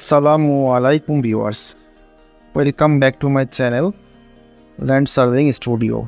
Assalamualaikum viewers, welcome back to my channel land surveying studio.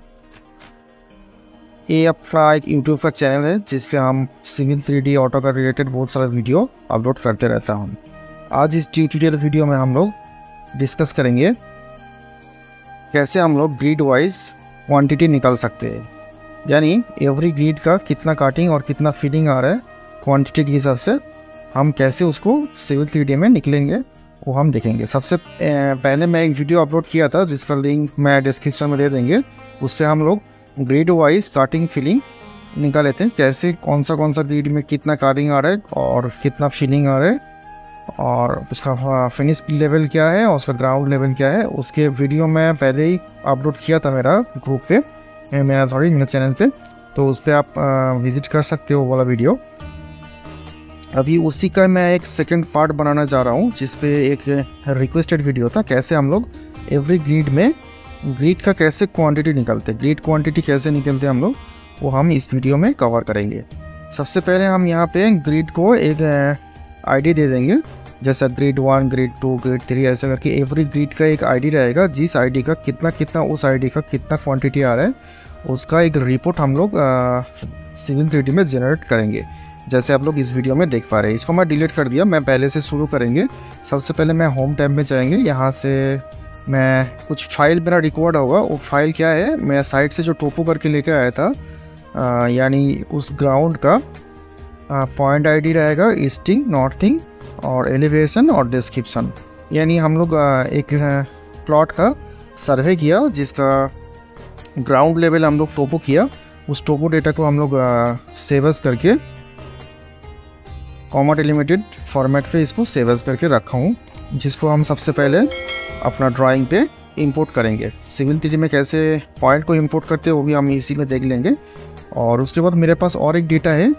ये अपना एक YouTube का चैनल है जिस पे हम सिविल 3D ऑटो का रिलेटेड बहुत सारा वीडियो अपलोड करते रहता हूँ। आज इस ट्यूटोरियल वीडियो में हम लोग डिस्कस करेंगे कैसे हम लोग ग्रिड वाइज क्वांटिटी निकाल सकते हैं, यानी एवरी ग्रिड का कितना काटिंग और कितना फिलिंग आ रहा है क्वांटिटी के हिसाब से हम कैसे उसको सिविल 3D में निकलेंगे वो हम देखेंगे। सबसे पहले मैं एक वीडियो अपलोड किया था जिसका लिंक मैं डिस्क्रिप्शन में दे देंगे। उस पर हम लोग ग्रिड वाइज काटिंग फिलिंग निकाल लेते हैं, कैसे कौन सा ग्रिड में कितना काटिंग आ रहा है और कितना फिलिंग आ रहा है और उसका फिनिश लेवल क्या है और उसका ग्राउंड लेवल क्या है। उसके वीडियो मैं पहले ही अपलोड किया था मेरा ग्रुप पे, मेरा चैनल पे, तो उस पर आप विज़िट कर सकते हो वाला वीडियो। अभी उसी का मैं एक सेकंड पार्ट बनाना चाह रहा हूँ जिस पे एक रिक्वेस्टेड वीडियो था कैसे हम लोग एवरी ग्रिड में ग्रिड का कैसे क्वांटिटी निकलते, ग्रिड क्वांटिटी कैसे निकलते हम लोग, वो हम इस वीडियो में कवर करेंगे। सबसे पहले हम यहाँ पे ग्रिड को एक आईडी दे देंगे, जैसा ग्रिड 1, ग्रिड 2, ग्रिड 3 ऐसा करके एवरी ग्रिड का एक आईडी रहेगा। जिस आईडी का कितना उस आईडी का कितना क्वांटिटी आ रहा है उसका एक रिपोर्ट हम लोग सिविल 3D में जनरेट करेंगे, जैसे आप लोग इस वीडियो में देख पा रहे हैं। इसको मैं डिलीट कर दिया, मैं पहले से शुरू करेंगे। सबसे पहले मैं होम टैब में जाएंगे, यहाँ से मैं कुछ फाइल मेरा रिकॉर्ड होगा। वो फाइल क्या है, मैं साइट से जो टोपो करके लेकर आया था, यानी उस ग्राउंड का पॉइंट आईडी रहेगा, ईस्टिंग, नॉर्थिंग और एलिवेशन और डिस्क्रिप्शन। यानी हम लोग एक प्लॉट का सर्वे किया जिसका ग्राउंड लेवल हम लोग टोपो किया। उस टोपो डेटा को हम लोग सेव करके कॉमा डिलिमिटेड फॉर्मेट पे इसको सेव करके रखा हूँ, जिसको हम सबसे पहले अपना ड्राइंग पे इंपोर्ट करेंगे। सिविल 3D में कैसे पॉइंट को इंपोर्ट करते हैं वो भी हम इसी में देख लेंगे। और उसके बाद मेरे पास और एक डेटा है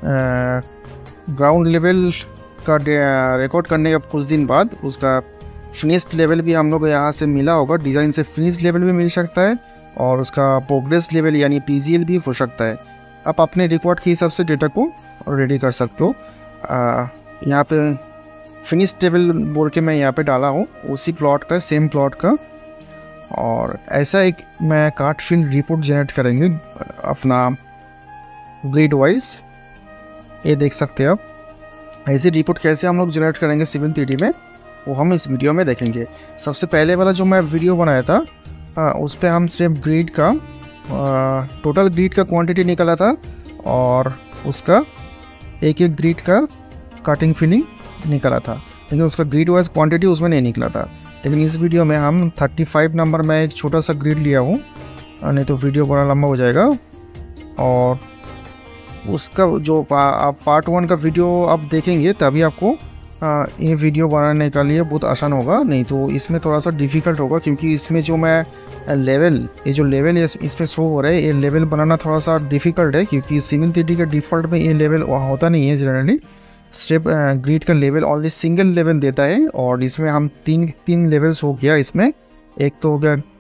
ग्राउंड लेवल का रिकॉर्ड करने के कुछ दिन बाद उसका फिनिश्ड लेवल भी हम लोग यहाँ से मिला होगा। डिज़ाइन से फिनिश लेवल भी मिल सकता है और उसका प्रोग्रेस लेवल यानी PGL भी हो सकता है। आप अपने रिकॉर्ड के हिसाब से डेटा को रेडी कर सकते हो। यहाँ पे फिनिश टेबल बोल के मैं यहाँ पे डाला हूँ उसी प्लॉट का, सेम प्लॉट का। और ऐसा एक मैं काट फिल रिपोर्ट जनरेट करेंगे अपना ग्रिड वाइज। ये देख सकते हैं आप ऐसे रिपोर्ट कैसे हम लोग जनरेट करेंगे सिविल 3D में, वो हम इस वीडियो में देखेंगे। सबसे पहले वाला जो मैं वीडियो बनाया था उस पर हम सिर्फ ग्रिड का टोटल ग्रिड का क्वांटिटी निकाला था और उसका एक ग्रिड का कटिंग फिलिंग निकला था, लेकिन उसका ग्रिड वाइज क्वांटिटी उसमें नहीं निकला था। लेकिन इस वीडियो में हम 35 नंबर में एक छोटा सा ग्रिड लिया हूँ, नहीं तो वीडियो बड़ा लंबा हो जाएगा। और उसका जो आप पार्ट 1 का वीडियो आप देखेंगे तभी आपको ये वीडियो बनाने का लिए बहुत आसान होगा, नहीं तो इसमें थोड़ा सा डिफ़िकल्ट होगा, क्योंकि इसमें जो मैं लेवल, ये जो लेवल इसमें शो हो रहा है, ये लेवल बनाना थोड़ा सा डिफ़िकल्ट है, क्योंकि सिविल 3D का डिफ़ॉल्ट में ये लेवल होता नहीं है जनरली। स्टेप ग्रिड का लेवल ऑनली सिंगल लेवल देता है और इसमें हम तीन लेवल्स हो गया। इसमें एक तो हो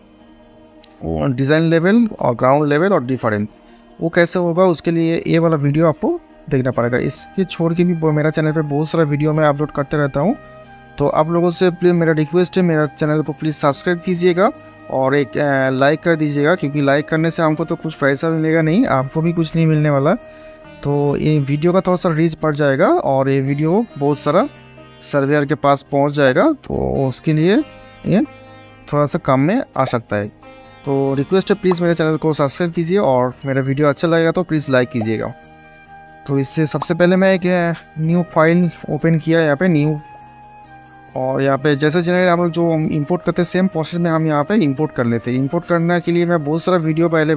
गया डिज़ाइन लेवल और ग्राउंड लेवल और डिफरेंट। वो कैसे होगा उसके लिए ये वाला वीडियो आपको देखना पड़ेगा। इसके छोड़ के भी मेरा चैनल पे बहुत सारा वीडियो मैं अपलोड करते रहता हूँ, तो आप लोगों से प्लीज़ मेरा रिक्वेस्ट है, मेरा चैनल को प्लीज़ सब्सक्राइब कीजिएगा और एक लाइक कर दीजिएगा, क्योंकि लाइक करने से हमको तो कुछ पैसा मिलेगा नहीं, आपको भी कुछ नहीं मिलने वाला। तो ये वीडियो का थोड़ा सा रीच बढ़ जाएगा और ये वीडियो बहुत सारा सर्वेयर के पास पहुंच जाएगा, तो उसके लिए ये थोड़ा सा काम में आ सकता है। तो रिक्वेस्ट है प्लीज़ मेरे चैनल को सब्सक्राइब कीजिए और मेरा वीडियो अच्छा लगेगा तो प्लीज़ लाइक कीजिएगा। तो इससे सबसे पहले मैं एक न्यू फाइल ओपन किया यहाँ पे न्यू, और यहाँ पे जैसे जनरली हम लोग जो इंपोर्ट करते हैं सेम प्रोसेस में हम यहाँ पे इंपोर्ट कर लेते हैं। इंपोर्ट करने के लिए मैं बहुत सारा वीडियो पहले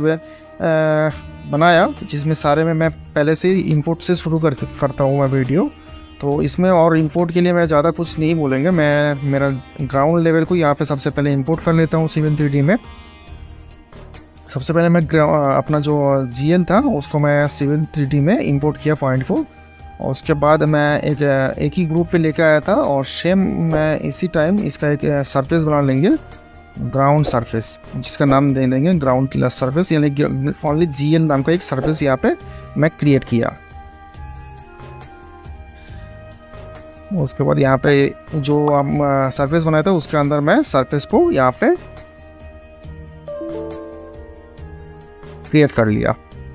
बनाया जिसमें सारे में मैं पहले से ही इंपोर्ट से शुरू करता हूँ मैं वीडियो। तो इसमें और इंपोर्ट के लिए मैं ज़्यादा कुछ नहीं बोलेंगे, मैं मेरा ग्राउंड लेवल को यहाँ पे सबसे पहले इंपोर्ट कर लेता हूँ सिविल 3D में। सबसे पहले मैं अपना जो GL था उसको मैं सिविल 3D में इंपोर्ट किया पॉइंट को, और उसके बाद मैं एक ही ग्रुप पे लेकर आया था और सेम मैं इसी टाइम इसका एक सरफेस बना लेंगे, ग्राउंड सरफेस, जिसका नाम दे देंगे ग्राउंड सरफेस, यानी ओनली GL नाम का एक सरफेस यहाँ पे मैं क्रिएट किया। उसके बाद यहाँ पे जो हम सरफेस बनाया था उसके अंदर मैं सरफेस को यहाँ पे क्रिएट कर लिया।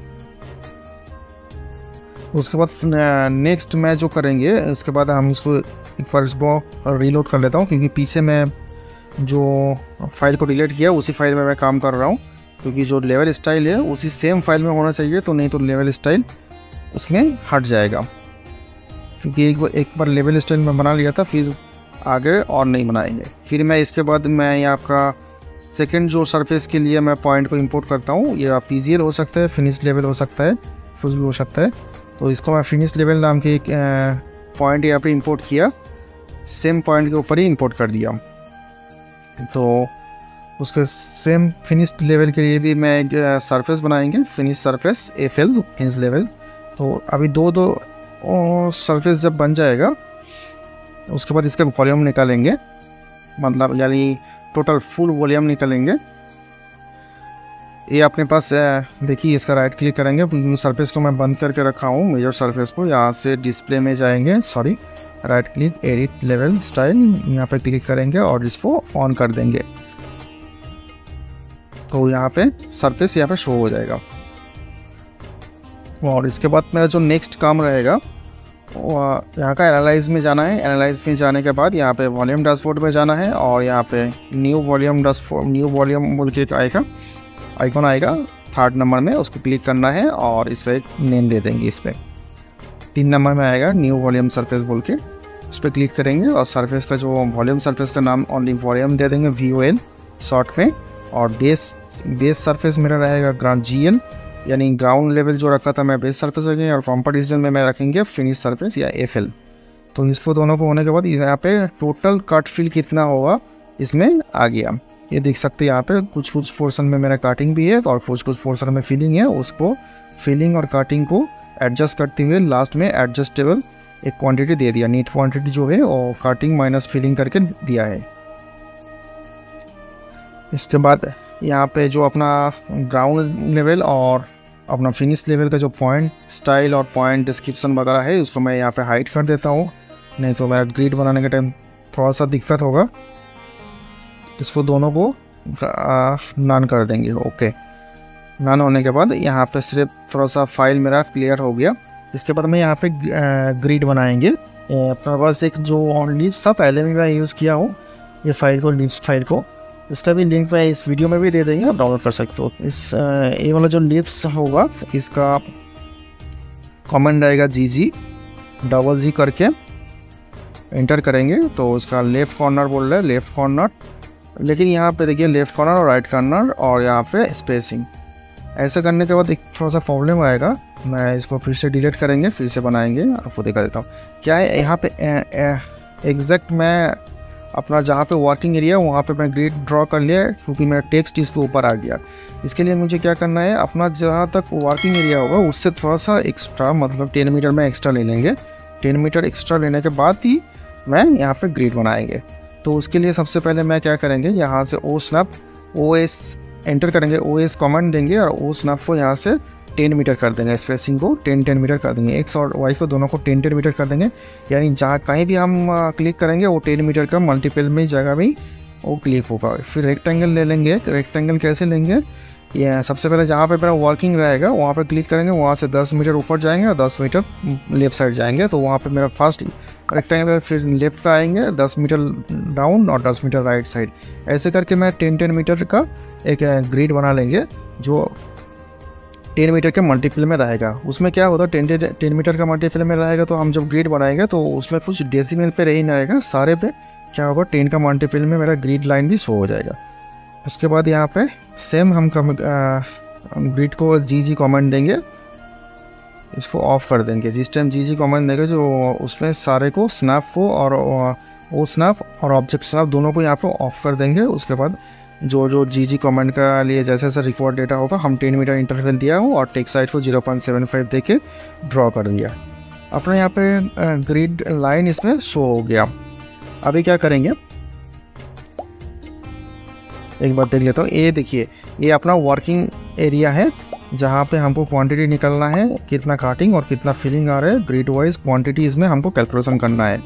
उसके बाद नेक्स्ट मैं जो करेंगे, उसके बाद हम इसको एक बार इसको रीलोड कर लेता हूँ, क्योंकि पीछे मैं जो फाइल को डिलीट किया उसी फाइल में मैं काम कर रहा हूँ, क्योंकि जो लेवल स्टाइल है उसी सेम फाइल में होना चाहिए, तो नहीं तो लेवल स्टाइल उसमें हट जाएगा। क्योंकि एक बार लेवल स्टाइल में बना लिया था, फिर आगे और नहीं बनाएंगे। फिर मैं इसके बाद मैं यहाँ आपका सेकंड जो सरफेस के लिए मैं पॉइंट को इंपोर्ट करता हूँ, ये पीजीएल हो सकता है, फिनिश लेवल हो सकता है, कुछ भी हो सकता है। तो इसको मैं फिनिश लेवल नाम के एक पॉइंट यहाँ पे इंपोर्ट किया, सेम पॉइंट के ऊपर ही इंपोर्ट कर दिया। तो उसके सेम फिनिश लेवल के लिए भी मैं एक सरफेस बनाएंगे, finish surface FL finish level. तो अभी दो सरफेस जब बन जाएगा उसके बाद इसका वॉल्यूम निकालेंगे, मतलब यानी टोटल फुल वॉल्यूम निकालेंगे। ये अपने पास देखिए, इसका राइट क्लिक करेंगे, सरफेस को मैं बंद करके रखा हूँ मेजर सरफेस को। यहाँ से डिस्प्ले में जाएंगे, sorry right click edit level style, यहाँ पे क्लिक करेंगे और इसको ऑन कर देंगे। तो यहाँ पे सरफेस यहाँ पे शो हो जाएगा। और इसके बाद मेरा जो नेक्स्ट काम रहेगा यहाँ का एनालाइज में जाना है। एनालाइज में जाने के बाद यहाँ पे वॉल्यूम डैशबोर्ड में जाना है और यहाँ पे न्यू वॉल्यूम बोल के एक आइकॉन आएगा 3rd नंबर में, उसको क्लिक करना है और इस पर एक नेम दे देंगे। इस पर 3 नंबर में आएगा न्यू वॉल्यूम सरफेस बोल के, उस पर क्लिक करेंगे और सरफेस का जो वॉल्यूम सरफेस का नाम ओनली वॉल्यूम दे देंगे VOL शॉर्ट में। और बेस सरफेस मेरा रहेगा GL, यानी ग्राउंड लेवल जो रखा था मैं बेस सरफेस रखेंगे, और कंपटीशन में मैं रखेंगे फिनिश सरफेस या FL। तो इसको दोनों को होने के बाद यहाँ पे टोटल कट फिल कितना होगा इसमें आ गया। ये देख सकते हैं यहाँ पे कुछ पोर्शन में मेरा कटिंग भी है और कुछ पोर्शन में फिलिंग है। उसको फिलिंग और कटिंग को एडजस्ट करते हुए लास्ट में एडजस्टेबल एक क्वांटिटी दे दिया, नीट क्वांटिटी जो है और कटिंग माइनस फिलिंग करके दिया है। इसके बाद यहाँ पे जो अपना ग्राउंड लेवल और अपना फिनिश लेवल का जो पॉइंट स्टाइल और पॉइंट डिस्क्रिप्शन वगैरह है उसको मैं यहाँ पे हाइड कर देता हूँ, नहीं तो मेरा ग्रिड बनाने के टाइम थोड़ा सा दिक्कत होगा। इसको दोनों को नन कर देंगे। ओके, नन होने के बाद यहाँ पे सिर्फ थोड़ा सा फाइल मेरा क्लियर हो गया। इसके बाद मैं यहाँ पे ग्रिड बनाएंगे। अपने पास एक जो लिप्स था पहले भी मैं यूज़ किया हूँ, ये फाइल को लिप्स फाइल को, इसका भी लिंक मैं इस वीडियो में भी दे देंगे, आप डाउनलोड कर सकते हो। इस ये वाला जो लिप्स होगा इसका कमेंट आएगा GG करके एंटर करेंगे तो उसका लेफ़्ट कॉर्नर बोल रहा है, लेफ़्ट कॉर्नर, लेकिन यहाँ पे देखिए लेफ़्ट कॉर्नर और राइट कॉर्नर और यहाँ पे स्पेसिंग। ऐसा करने के बाद एक थोड़ा सा प्रॉब्लम आएगा, मैं इसको फिर से डिलीट करेंगे, फिर से बनाएंगे, आपको दिखा देता हूँ क्या है। यहाँ पे एग्जैक्ट मैं अपना जहाँ पे वर्किंग एरिया वहाँ पे मैं ग्रिड ड्रॉ कर लिया क्योंकि मेरा टेक्स्ट इसके ऊपर आ गया। इसके लिए मुझे क्या करना है, अपना जहाँ तक वर्किंग एरिया होगा उससे थोड़ा सा एक्स्ट्रा, मतलब 10 मीटर में एक्स्ट्रा ले लेंगे। 10 मीटर एक्स्ट्रा लेने के बाद ही मैं यहाँ पे ग्रिड बनाएंगे। तो उसके लिए सबसे पहले मैं क्या करेंगे, यहाँ से OS एंटर करेंगे, OS कमांड देंगे और OS को यहाँ से 10 मीटर कर देंगे, स्पेसिंग को 10 मीटर कर देंगे, X और Y को दोनों को 10 मीटर कर देंगे। यानी जहाँ कहीं भी हम क्लिक करेंगे वो 10 मीटर का मल्टीपल में जगह में वो क्लिक होगा। फिर रेक्टेंगल ले लेंगे। रेक्टेंगल कैसे लेंगे, ये सबसे पहले जहाँ पे मेरा वर्किंग रहेगा वहाँ पे क्लिक करेंगे, वहाँ से 10 मीटर ऊपर जाएंगे और 10 मीटर लेफ्ट साइड जाएंगे। तो वहाँ पे मेरा फर्स्ट रेक्टेंगल, फिर लेफ्ट पे आएंगे 10 मीटर डाउन और 10 मीटर राइट साइड। ऐसे करके मैं 10 मीटर का एक ग्रिड बना लेंगे जो 10 मीटर के मल्टीपल में रहेगा। उसमें क्या होता है, 10 मीटर का मल्टीपल में रहेगा तो हम जब ग्रिड बनाएंगे तो उसमें कुछ डेसिमल पे रही जाएगा, सारे पे क्या होगा 10 का मल्टीपल में मेरा ग्रिड लाइन भी शो हो जाएगा। उसके बाद यहाँ पे सेम हम ग्रिड को GG कमेंट देंगे, इसको ऑफ कर देंगे। जिस टाइम GG कमेंट देंगे जो उसमें सारे को स्नैप को और वो स्नैप और ऑब्जेक्ट स्नैप दोनों को यहाँ पे ऑफ कर देंगे। उसके बाद जो GG कमेंट का लिए जैसे जैसा रिकॉर्ड डेटा होगा, हम 10 मीटर इंटरवल दिया हूँ और टेक्स्ट साइड को 0.75 दे के ड्रॉ कर दिया। अपने यहाँ पे ग्रिड लाइन इसमें शो हो गया। अभी क्या करेंगे एक बार देख लेता हूँ। ये देखिए, ये अपना वर्किंग एरिया है जहाँ पे हमको क्वांटिटी निकालना है, कितना कटिंग और कितना फिलिंग आ रहा है, ग्रिड वाइज क्वांटिटी इसमें हमको कैलकुलेशन करना है।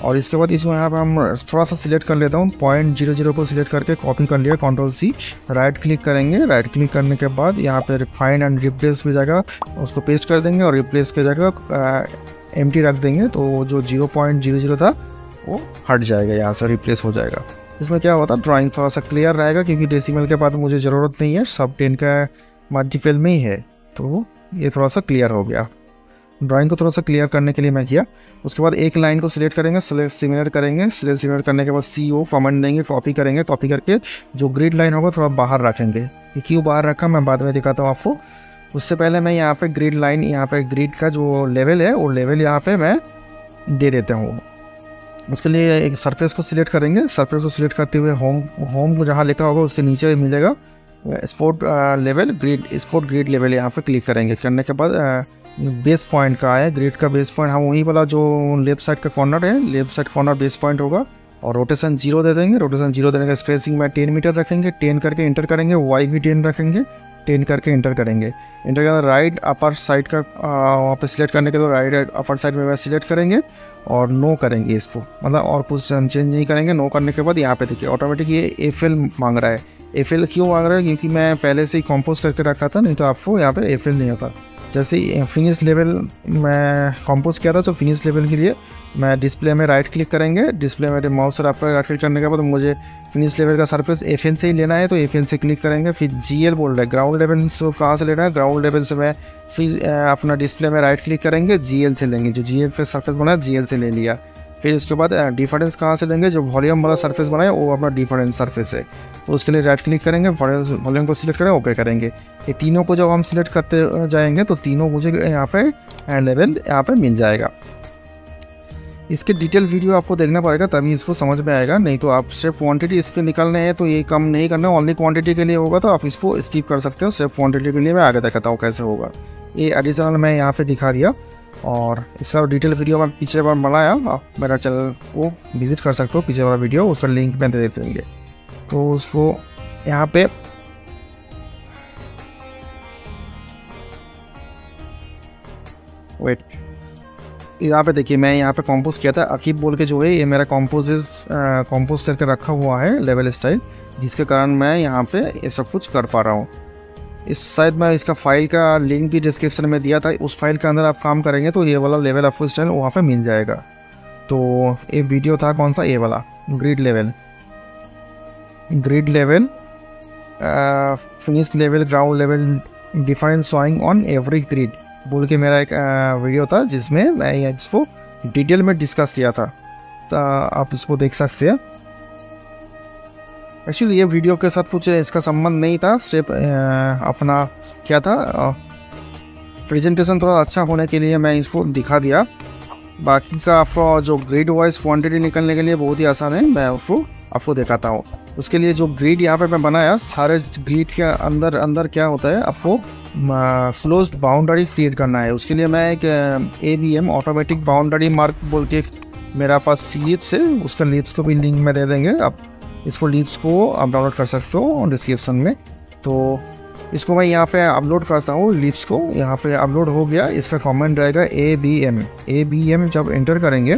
और इसके बाद इसको यहाँ पे हम थोड़ा सा सिलेक्ट कर लेता हूँ, 0.00 को सिलेक्ट करके कॉपी कर लिया, Ctrl+C, राइट क्लिक करेंगे। राइट क्लिक करने के बाद यहाँ पे रिफाइन एंड रिप्लेस की जगह उसको पेस्ट कर देंगे और रिप्लेस की जगह एम्प्टी रख देंगे, तो जो 0.00 था वो हट जाएगा, यहाँ से रिप्लेस हो जाएगा। इसमें क्या होता है, ड्राइंग थोड़ा सा क्लियर रहेगा, क्योंकि डेसिमल के बाद मुझे ज़रूरत नहीं है, सब 10 का मल्टीपल में ही है, तो ये थोड़ा सा क्लियर हो गया। ड्राइंग को थोड़ा सा क्लियर करने के लिए मैं किया। उसके बाद एक लाइन को सिलेक्ट करेंगे, सिलेक्ट करेंगे, सिलेक्ट करने के बाद CO कमेंट देंगे, कॉपी करेंगे, कॉपी करके जो ग्रिड लाइन होगा थोड़ा बाहर रखेंगे। ये क्यों बाहर रखा मैं बाद में दिखाता हूँ आपको। उससे पहले मैं यहाँ पे ग्रिड लाइन, यहाँ पे ग्रिड का जो लेवल है वो लेवल यहाँ पे मैं दे देता हूँ। उसके लिए एक सरफेस को सिलेक्ट करेंगे, सरफेस को सिलेक्ट करते हुए होम को जहाँ लिखा होगा उससे नीचे मिलेगा sport level grid, sport grid level, यहाँ पे क्लिक करेंगे। करने के बाद बेस पॉइंट का है, ग्रिड का बेस पॉइंट हम वही वाला जो लेफ्ट साइड का कॉर्नर है, left side corner base point होगा, और रोटेशन 0 दे देंगे। रोटेशन 0 देने का स्पेसिंग में 10 मीटर रखेंगे, 10 करके इंटर करेंगे, वाई भी 10 रखेंगे, 10 करके इंटर करेंगे। इंटर के बाद राइट अपर साइड का वहाँ पे सिलेक्ट करने के लिए राइट अपर साइड में सिलेक्ट करेंगे और नो करेंगे इसको, मतलब और कुछ चेंज नहीं करेंगे। नो करने के बाद यहाँ पे देखिए ऑटोमेटिक ये FL मांग रहा है। FL क्यों मांग रहा है, क्योंकि मैं पहले से ही कंपोज करके रखा था, नहीं तो आपको यहाँ पे FL नहीं होता। जैसे फिनिश लेवल मैं कंपोज किया था, तो फिनिश लेवल के लिए मैं डिस्प्ले में राइट क्लिक करेंगे, डिस्प्ले में माउस से राइट क्लिक करने के बाद मुझे फिनिश लेवल का सरफेस FN से ही लेना है, तो FN से क्लिक करेंगे। फिर GL बोल रहा है, ग्राउंड लेवल से कहाँ से लेना है, ग्राउंड लेवल से मैं फिर अपना डिस्प्ले में राइट क्लिक करेंगे, GL से लेंगे, जो GL पे सरफेस बना है GL से ले लिया। फिर उसके बाद डिफरेंस कहाँ से लेंगे, जो वॉल्यूम वाला सरफेस बना है वो अपना डिफरेंस सरफेस है, तो उसके लिए राइट क्लिक करेंगे, वॉल्यूम को सिलेक्ट करें, ओके करेंगे। ये तीनों को जब हम सिलेक्ट करते जाएंगे तो तीनों मुझे यहाँ पे लेवल यहाँ पे मिल जाएगा। इसके डिटेल वीडियो आपको देखना पड़ेगा तभी इसको समझ में आएगा, नहीं तो आप सिर्फ क्वांटिटी इसके निकालने हैं तो ये कम नहीं करना, ओनली क्वांटिटी के लिए होगा तो आप इसको स्किप कर सकते हो। सिर्फ क्वांटिटी के लिए मैं आगे दिखाता हूँ कैसे होगा। ये एडिशनल मैं यहाँ पे दिखा दिया, और इसका डिटेल वीडियो मैं पिछले बार बनाया, आप मेरा चैनल को विजिट कर सकते हो, पिछले वाला वीडियो उसका लिंक में दे देंगे। तो उसको यहाँ पे वेट, यहाँ पे देखिए मैं यहाँ पे कंपोज किया था, अकीब बोल के जो है ये मेरा कंपोज करके रखा हुआ है लेवल स्टाइल, जिसके कारण मैं यहाँ पे ये सब कुछ कर पा रहा हूँ। इस साइड में इसका फाइल का लिंक भी डिस्क्रिप्शन में दिया था, उस फाइल के अंदर आप काम करेंगे तो ये वाला लेवल आपको स्टाइल वहाँ पे मिल जाएगा। तो ये वीडियो था कौन सा, ये वाला grid level finish level ground level define showing on every grid बोल के मेरा एक वीडियो था, जिसमें मैं इसको डिटेल में डिस्कस किया था, तो आप इसको देख सकते हैं। एक्चुअली ये वीडियो के साथ कुछ इसका संबंध नहीं था, सिर्फ अपना क्या था प्रेजेंटेशन थोड़ा अच्छा होने के लिए मैं इसको दिखा दिया। बाकी का आपको जो ग्रिड वाइज क्वांटिटी निकलने के लिए बहुत ही आसान है, मैं उसको आपको दिखाता हूँ। उसके लिए जो ग्रिड यहाँ पे मैं बनाया, सारे ग्रिड के अंदर क्या होता है, आपको क्लोज्ड बाउंड्री क्रिएट करना है। उसके लिए मैं एक ABM ऑटोमेटिक बाउंड्री मार्क बोल के मेरा पास लीव्स है, उसका लीव्स को भी लिंक में दे देंगे, आप इसको लीव्स को आप डाउनलोड कर सकते हो डिस्क्रिप्शन में। तो इसको मैं यहाँ पे अपलोड करता हूँ, लीव्स को यहाँ पे अपलोड हो गया। इसका कमेंट रहेगा ABM जब एंटर करेंगे,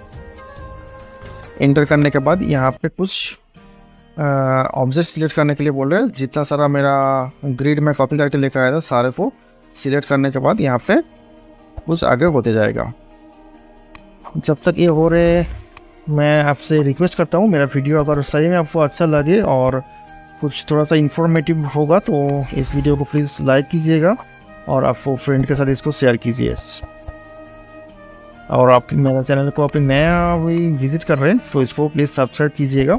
एंटर करने के बाद यहाँ पे कुछ ऑब्जेक्ट सिलेक्ट करने के लिए बोल रहे हैं। जितना सारा मेरा ग्रिड में कॉपी करके लेकर आया था, सारे को सिलेक्ट करने के बाद यहाँ पे कुछ आगे होते जाएगा। जब तक ये हो रहे, मैं आपसे रिक्वेस्ट करता हूँ, मेरा वीडियो अगर सही में आपको अच्छा लगे और कुछ थोड़ा सा इंफॉर्मेटिव होगा तो इस वीडियो को प्लीज़ लाइक कीजिएगा और आपको फ्रेंड के साथ इसको शेयर कीजिए। और आप मेरा चैनल को अपने नया भी विजिट कर रहे हैं तो इसको प्लीज़ सब्सक्राइब कीजिएगा।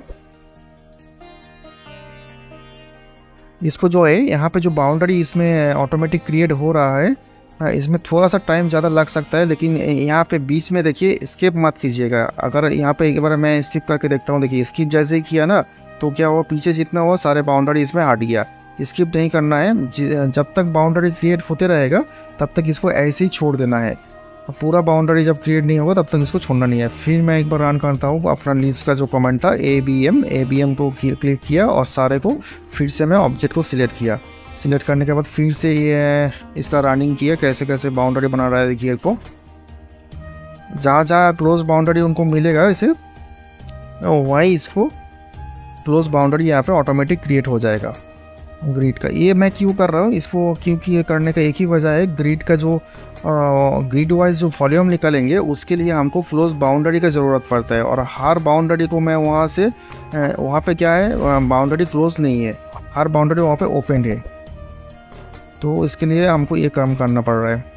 इसको जो है यहाँ पे जो बाउंड्री इसमें ऑटोमेटिक क्रिएट हो रहा है, इसमें थोड़ा सा टाइम ज़्यादा लग सकता है, लेकिन यहाँ पे बीच में देखिए स्किप मत कीजिएगा। अगर यहाँ पे एक बार मैं स्किप करके देखता हूँ, देखिए स्किप जैसे ही किया ना तो क्या हुआ, पीछे जितना हुआ सारे बाउंड्री इसमें हट गया। स्किप नहीं करना है, जब तक बाउंड्री क्रिएट होते रहेगा तब तक इसको ऐसे ही छोड़ देना है। पूरा बाउंड्री जब क्रिएट नहीं होगा तब तक इसको छोड़ना नहीं है। फिर मैं एक बार रन करता हूँ अपना लीव्स का जो कमेंट था, ABM को क्लिक किया और सारे को फिर से मैं ऑब्जेक्ट को सिलेक्ट किया। सिलेक्ट करने के बाद फिर से ये इसका रनिंग किया, कैसे कैसे बाउंड्री बना रहा है देखिए। को जहाँ जहाँ क्लोज बाउंड्री उनको मिलेगा इसे, वहीं इसको क्लोज बाउंड्री यहाँ पे ऑटोमेटिक क्रिएट हो जाएगा ग्रिड का। ये मैं क्यों कर रहा हूँ इसको, क्योंकि ये करने का एक ही वजह है, ग्रिड का जो ग्रिड वाइज जो वॉल्यूम निकलेंगे उसके लिए हमको क्लोज बाउंड्री का ज़रूरत पड़ता है। और हर बाउंड्री को मैं वहाँ से वहाँ पे क्या है, बाउंड्री क्लोज नहीं है, हर बाउंड्री वहाँ पे ओपन है, तो इसके लिए हमको ये काम करना पड़ रहा है।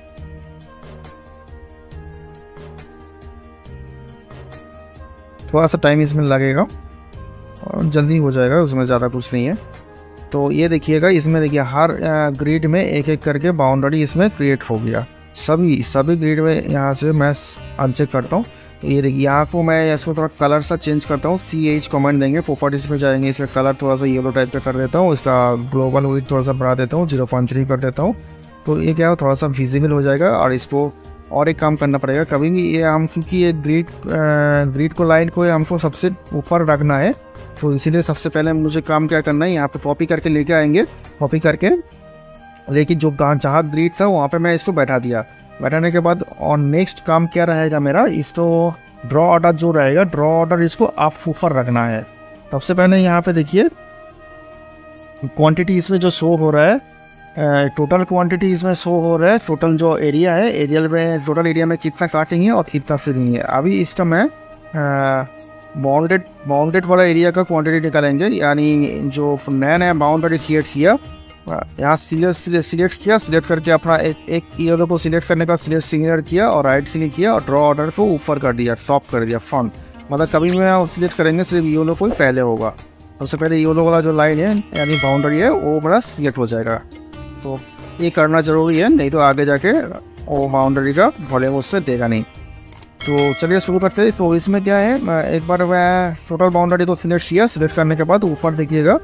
थोड़ा सा टाइम इसमें लगेगा और जल्दी हो जाएगा, उसमें ज़्यादा कुछ नहीं है। तो ये देखिएगा, इसमें देखिए हर ग्रिड में एक एक करके बाउंड्री इसमें क्रिएट हो गया, सभी ग्रिड में। यहाँ से मैं अनचेक करता हूँ, तो ये देखिए यहाँ को मैं इसको थोड़ा कलर सा चेंज करता हूँ, CH कमेंट देंगे, 440 में जाएंगे, इसका कलर थोड़ा सा येलो टाइप का कर देता हूँ, इसका ग्लोबल विड्थ थोड़ा सा बढ़ा देता हूँ, 0.3 कर देता हूँ। तो ये क्या थोड़ा सा विजिबल हो जाएगा। और इसको और एक काम करना पड़ेगा, कभी भी ये हम, क्योंकि ये ग्रिड को लाइन को हमको सबसे ऊपर रखना है, तो इसीलिए सबसे पहले मुझे काम क्या करना है, यहाँ पे कॉपी करके लेके आएंगे, कॉपी करके लेकिन जो जहाँ ग्रिड था वहाँ पे मैं इसको बैठा दिया। बैठाने के बाद और नेक्स्ट काम क्या रहेगा मेरा, इसको ड्रॉ ऑर्डर जो रहेगा, ड्रॉ ऑर्डर इसको आप ऊपर रखना है। सबसे पहले यहाँ पे देखिए क्वांटिटी इसमें जो शो हो रहा है, टोटल क्वांटिटी इसमें शो हो रहा है, टोटल जो एरिया है, एरियल में टोटल एरिया में कितना काटेंगे और कितना फिलेंगे। अभी इसका मैं बाउंडेड वाला एरिया का क्वांटिटी निकालेंगे, यानी जो नया बाउंड्री क्रिएट किया, यहाँ सिलेक्ट करके अपना एक येलो को सिलेक्ट करने का सिलेक्ट किया और राइट क्लिक किया और ड्रॉ ऑर्डर को ऊपर कर दिया, टॉप कर दिया फ्रंट। मतलब कभी भी सिलेक्ट करेंगे सिर्फ येलो को ही पहले होगा, सबसे पहले येलो वाला जो लाइन है यानी बाउंड्री है वो मेरा सिलेक्ट हो जाएगा। तो ये करना ज़रूरी है, नहीं तो आगे जाके वो बाउंड्री का वॉल्यूम उससे देगा नहीं। तो चलिए शुरू करते हैं। तो इसमें क्या है, एक बार मैं टोटल बाउंड्री को सिलेक्ट किया, सिलेक्ट करने के बाद ऊपर देखिएगा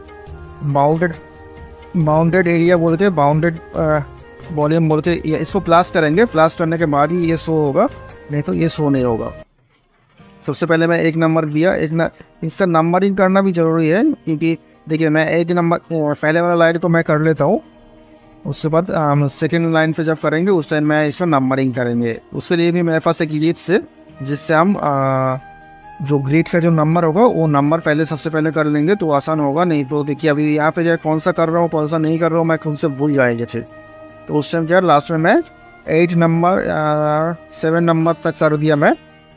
बाउंडेड एरिया बोल के, बाउंडेड वॉल्यूम बोल के इसको प्लस करेंगे, प्लस करने के बाद ही ये शो होगा, नहीं तो ये शो नहीं होगा। सबसे पहले मैं एक नंबर दिया, इसका नंबरिंग करना भी ज़रूरी है, क्योंकि देखिए मैं एक नंबर पहले वाला लाइन को मैं कर लेता हूँ, उसके बाद हम सेकेंड लाइन पे जब करेंगे उस टाइम मैं इसका नंबरिंग करेंगे। उसके लिए भी मेरे पास एक लीड है, जिससे हम जो ग्रिड का जो नंबर होगा वो नंबर पहले सबसे पहले कर लेंगे तो आसान होगा। नहीं तो देखिए अभी यहाँ पे जो कौन सा कर रहा हूँ कौन सा नहीं कर रहा हूँ मैं खुद से भूल जाएंगे फिर। तो उस टाइम क्या लास्ट में मैं 8 नंबर 7 नंबर तक कर दिया मैं।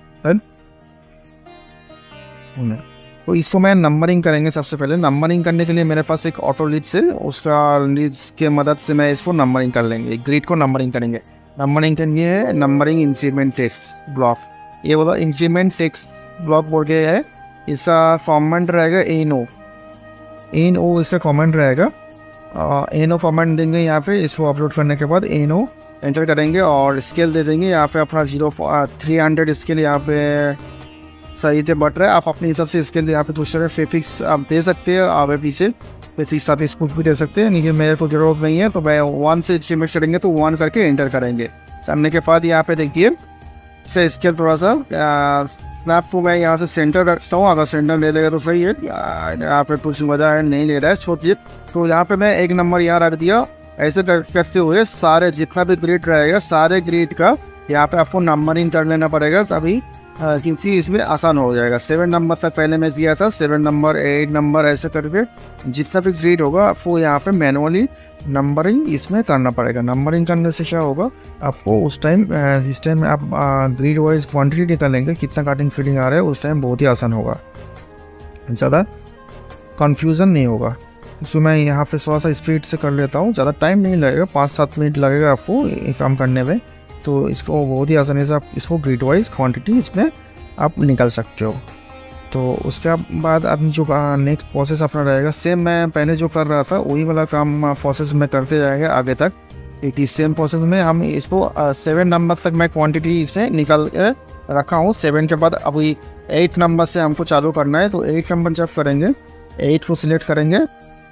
तो इसको मैं नंबरिंग करेंगे। सबसे पहले नंबरिंग करने के लिए मेरे पास एक ऑटो लीड्स है, उसका लीड्स के मदद से मैं इसको नंबरिंग कर लेंगे, ग्रिड को नंबरिंग करेंगे। नंबरिंग करेंगे है नंबरिंग इंक्रीमेंट टेक्स्ट ब्लॉक, ये वाला इंक्रीमेंट टेक्स्ट ब्लॉक बोल के है, इसका फॉर्मेट रहेगा एन ओ इसका कमेंट रहेगा। एन ओ फॉर्मेट देंगे यहाँ पे, इसको अपलोड करने के बाद एन ओ एंटर करेंगे और स्केल दे देंगे यहाँ पे अपना 300 स्केल यहाँ पे सही से बढ़ रहा है। आप अपने हिसाब से स्केल यहाँ पे दूसरे फेफिक्स आप दे सकते हैं, आगे पीछे फेफिक्स आप इसको भी दे सकते हैं, लेकिन मेरे को जरूरत नहीं है तो मैं 1 से एस्टिमेट करेंगे तो 1 करके एंटर करेंगे। सामने के बाद यहाँ पे देखिए से स्केल थोड़ा सा स्नैप को मैं यहाँ से सेंटर रखता हूँ, अगर सेंटर ले लेगा तो सही है, यहाँ पे कुछ वजह है नहीं ले रहा है छोड़िए। तो यहाँ पे मैं एक नंबर यहाँ रख दिया। ऐसे करते हुए सारे जितना भी ग्रिड रहेगा सारे ग्रिड का यहाँ पे आपको नंबरिंग कर लेना पड़ेगा, तभी क्योंकि इसमें आसान हो जाएगा। 7 नंबर तक पहले मैं किया था, 7 नंबर 8 नंबर ऐसे करके जितना भी ग्रिड होगा आपको यहाँ पे मैनुअली नंबरिंग इसमें करना पड़ेगा। नंबरिंग करने से क्या होगा आपको उस टाइम जिस टाइम आप ग्रिड वाइज क्वांटिटी निकालेंगे कितना कटिंग फिटिंग आ रहा है उस टाइम बहुत ही आसान होगा, ज़्यादा कन्फ्यूज़न नहीं होगा। इसको मैं यहाँ पे थोड़ा सा स्पीड से कर लेता हूँ, ज़्यादा टाइम नहीं लगेगा, 5-7 मिनट लगेगा आपको ये काम करने में। तो इसको बहुत ही आसानी से आप इसको ग्रिड वाइज क्वांटिटी इसमें आप निकाल सकते हो। तो उसके बाद अभी जो नेक्स्ट प्रोसेस अपना रहेगा सेम मैं पहले जो कर रहा था वही वाला काम प्रोसेस में करते जाएंगे आगे तक। एक सेम प्रोसेस में हम इसको 7 नंबर तक मैं क्वांटिटी इसमें निकाल रखा हूँ। 7 के बाद अभी 8 नंबर से हमको चालू करना है। तो 8 नंबर जब करेंगे 8 को सिलेक्ट करेंगे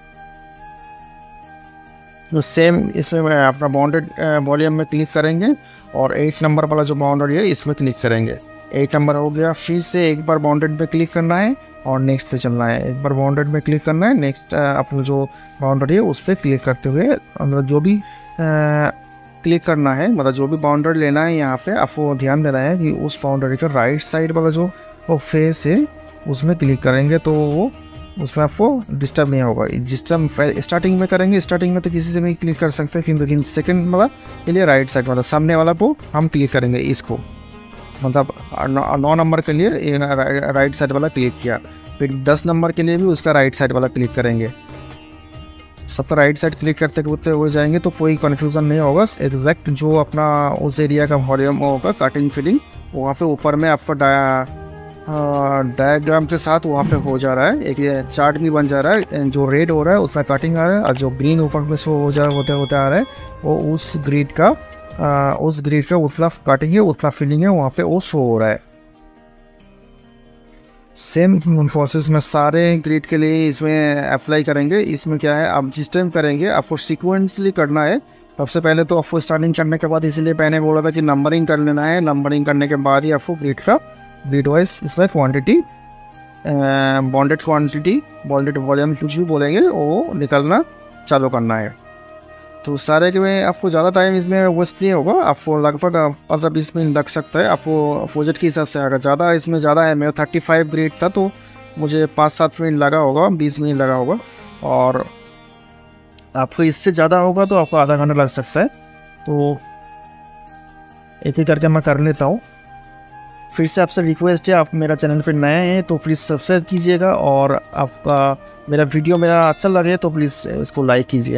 तो सेम इसमें अपना बाउंडेड वॉल्यूम में क्लिक करेंगे और 8 नंबर वाला जो बाउंड्री है इसमें क्लिक करेंगे। 8 नंबर हो गया, फिर से एक बार बाउंडेड पे क्लिक करना है और नेक्स्ट पे चलना है। एक बार बाउंडेड में क्लिक करना है, नेक्स्ट अपना जो बाउंड्री है उस पर क्लिक करते हुए जो भी क्लिक करना है, मतलब जो भी बाउंड्री लेना है यहाँ पे आपको ध्यान देना है कि उस बाउंड्री का राइट साइड वाला जो वो फेस है उसमें क्लिक करेंगे तो वो उसमें आपको डिस्टर्ब नहीं होगा। जिस टाइम स्टार्टिंग में करेंगे, स्टार्टिंग में तो किसी से भी क्लिक कर सकते हैं, लेकिन सेकंड वाला के लिए राइट साइड मतलब सामने वाला को हम क्लिक करेंगे इसको, मतलब 9 नंबर के लिए राइट साइड वाला क्लिक किया, फिर 10 नंबर के लिए भी उसका राइट साइड वाला क्लिक करेंगे। सबका राइट साइड क्लिक करते करते हो जाएंगे तो कोई कन्फ्यूज़न नहीं होगा। एग्जैक्ट जो अपना उस एरिया का वॉल्यूम होगा कटिंग फिलिंग वहाँ पे ऊपर में आपका डायग्राम के साथ वहाँ पे हो जा रहा है, एक चार्ट भी बन जा रहा है। जो रेड हो रहा है उसमें कटिंग आ रहा है और जो ग्रीन ऊपर में शो होते होते आ रहा है वो उस ग्रिड का उतना कटिंग है उतना फिलिंग है वहाँ पे वो शो हो रहा है। सेम प्रोसेस में सारे ग्रिड के लिए इसमें अप्लाई करेंगे। इसमें क्या है, आप जिस टाइम करेंगे आपको सीक्वेंसली करना है। सबसे पहले तो आपको स्टार्टिंग करने के बाद इसीलिए मैंने बोला था कि नंबरिंग कर लेना है, नंबरिंग करने के बाद ही आपको ग्रिड वाइज इसमें quantity bounded quantity bounded volume कुछ भी बोलेंगे वो निकलना चालू करना है। तो सारे के में आपको ज़्यादा टाइम इसमें वेस्ट नहीं होगा, आपको लगभग 15-20 मिनट लग सकता है आपको प्रोजेक्ट के हिसाब से। अगर ज़्यादा इसमें ज़्यादा है, मेरा 35 ग्रेड था तो मुझे 5-7 मिनट लगा होगा, 20 मिनट लगा होगा, और आपको इससे ज़्यादा होगा तो आपको आधा घंटा लग सकता है। तो एक ही करके मैं कर लेता हूँ। फिर से आपसे रिक्वेस्ट है, आप मेरा चैनल पर नए हैं तो प्लीज़ सब्सक्राइब कीजिएगा, और आपका मेरा वीडियो अच्छा लगे तो प्लीज़ इसको लाइक कीजिए।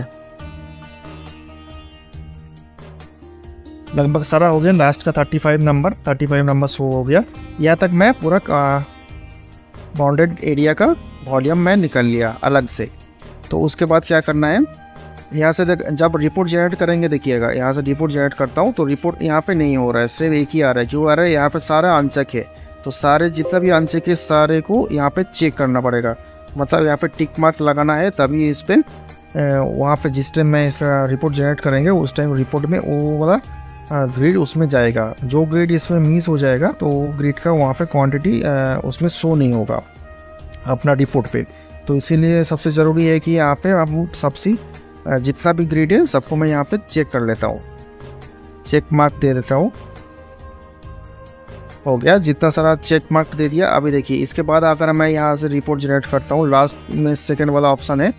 लगभग सारा हो गया, लास्ट का 35 नंबर शो हो गया। यहाँ तक मैं पूरा बाउंडेड एरिया का वॉल्यूम मैं निकल लिया अलग से। तो उसके बाद क्या करना है, यहाँ से जब रिपोर्ट जनरेट करेंगे, देखिएगा यहाँ से रिपोर्ट जनरेट करता हूँ तो रिपोर्ट यहाँ पे नहीं हो रहा है, सिर्फ एक ही आ रहा है। जो आ रहा है यहाँ पे सारा अनचेक है, तो सारे जितना भी अनचेक है सारे को यहाँ पे चेक करना पड़ेगा, मतलब यहाँ पे टिक मार्क लगाना है, तभी इस पर वहाँ पे जिस टाइम मैं इसका रिपोर्ट जनरेट करेंगे उस टाइम रिपोर्ट में वो वाला ग्रिड उसमें जाएगा। जो ग्रिड इसमें मिस हो जाएगा तो ग्रिड का वहाँ पे क्वांटिटी उसमें शो नहीं होगा अपना रिपोर्ट पे। तो इसीलिए सबसे ज़रूरी है कि यहाँ पे आप सबसे जितना भी ग्रिड है सबको मैं यहाँ पे चेक कर लेता हूँ, चेक मार्क दे देता हूँ। हो गया, जितना सारा चेक मार्क दे दिया। अभी देखिए इसके बाद अगर मैं यहाँ से रिपोर्ट जनरेट करता हूँ, लास्ट में सेकेंड वाला ऑप्शन है,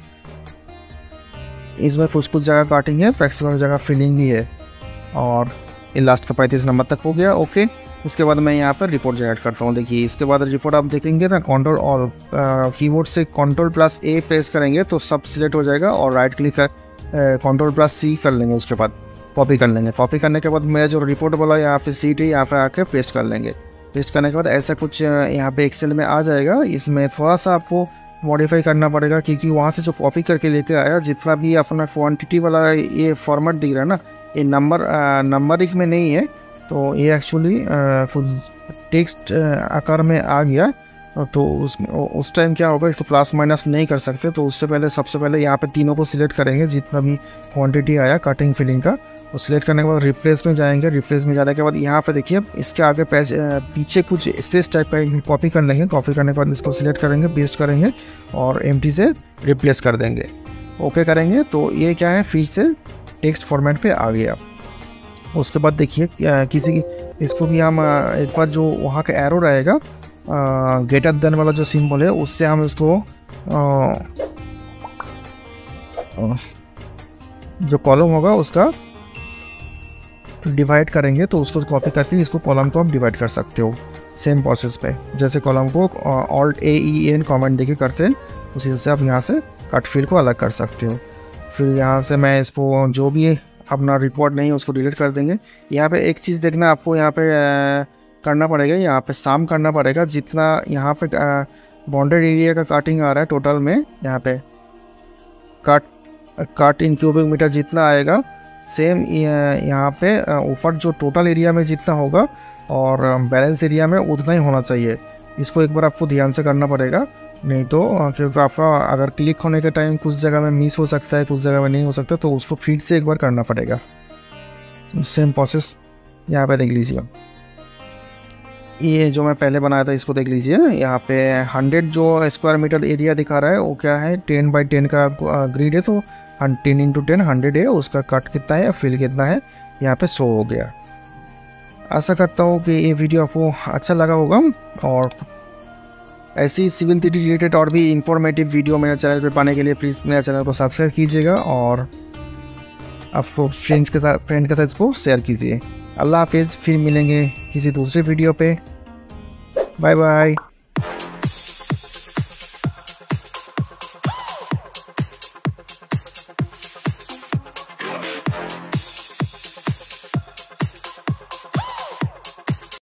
इसमें कुछ जगह काटिंग है, फ्लेक्सिबल जगह फिलिंग भी है, और ये लास्ट का 35 नंबर तक हो गया। ओके, उसके बाद मैं यहाँ पर रिपोर्ट जनरेट करता हूँ। देखिए इसके बाद रिपोर्ट आप देखेंगे ना, कंट्रोल और कीबोर्ड से Ctrl+A प्रेस करेंगे तो सब सिलेक्ट हो जाएगा, और राइट क्लिक कर Ctrl+C कर लेंगे। उसके बाद कॉपी कर लेंगे। कॉपी करने के बाद मेरा जो रिपोर्ट वाला यहाँ पे सीट है यहाँ पे आके पेस्ट कर लेंगे। पेस्ट करने के बाद ऐसा कुछ यहाँ पे एक्सेल में आ जाएगा। इसमें थोड़ा सा आपको मॉडिफाई करना पड़ेगा, क्योंकि वहाँ से जो कॉपी करके लेते आया जितना भी अपना क्वांटिटी वाला ये फॉर्मेट दिख रहा है ना, ये नंबरिंग में नहीं है, तो ये एक्चुअली टेक्स्ट आकार में आ गया। तो उस टाइम क्या होगा, इसको प्लस माइनस नहीं कर सकते। तो उससे पहले सबसे पहले यहाँ पे तीनों को सिलेक्ट करेंगे, जितना भी क्वांटिटी आया कटिंग फिलिंग का, वो सिलेक्ट करने के बाद रिप्लेस में जाएंगे। रिप्लेस में जाने के बाद यहाँ पे देखिए इसके आगे पीछे कुछ स्पेस टाइप का कॉपी कर लेंगे। कॉपी करने के बाद इसको सिलेक्ट करेंगे, पेस्ट करेंगे और एम्प्टी से रिप्लेस कर देंगे। ओके करेंगे तो ये क्या है, फिर से टेक्स्ट फॉर्मेट पे आ गया। उसके बाद देखिए इसको भी हम एक बार जो वहाँ का एरो रहेगा ग्रेटर देन वाला जो सिंबल है, उससे हम इसको जो कॉलम होगा उसका डिवाइड करेंगे। तो उसको कॉपी करके इसको कॉलम को आप डिवाइड कर सकते हो सेम प्रोसेस पे। जैसे कॉलम को Alt+A+E+N कमेंट देके करते हैं, उसी से आप यहाँ से कट फिल को अलग कर सकते हो। फिर यहाँ से मैं इसको जो भी अपना रिपोर्ट नहीं है उसको डिलीट कर देंगे। यहाँ पे एक चीज़ देखना आपको, यहाँ पे करना पड़ेगा, यहाँ पे साम करना पड़ेगा। जितना यहाँ पे बाउंडेड एरिया का कटिंग आ रहा है टोटल में, यहाँ पे कट इन क्यूबिक मीटर जितना आएगा, सेम यहाँ पे ऊपर जो टोटल एरिया में जितना होगा और बैलेंस एरिया में उतना ही होना चाहिए। इसको एक बार आपको ध्यान से करना पड़ेगा, नहीं तो क्योंकि आपका अगर क्लिक होने के टाइम कुछ जगह में मिस हो सकता है, कुछ जगह में नहीं हो सकता, तो उसको फिर से एक बार करना पड़ेगा। सेम प्रोसेस यहाँ पे देख लीजिए। ये जो मैं पहले बनाया था इसको देख लीजिए। यहाँ पे 100 जो स्क्वायर मीटर एरिया दिखा रहा है वो क्या है, 10 by 10 का ग्रिड है, तो 10 × 10 100 है। उसका कट कितना है, फिल कितना है, यहाँ पे शो हो गया। आशा करता हूँ कि ये वीडियो आपको अच्छा लगा होगा, और ऐसी सिविल 3D रिलेटेड और भी इंफॉर्मेटिव वीडियो मेरे चैनल पे पाने के लिए प्लीज़ मेरे चैनल को सब्सक्राइब कीजिएगा और आपको फ्रेंड के साथ इसको शेयर कीजिए। अल्लाह हाफिज़, फिर मिलेंगे किसी दूसरे वीडियो पे। Bye bye.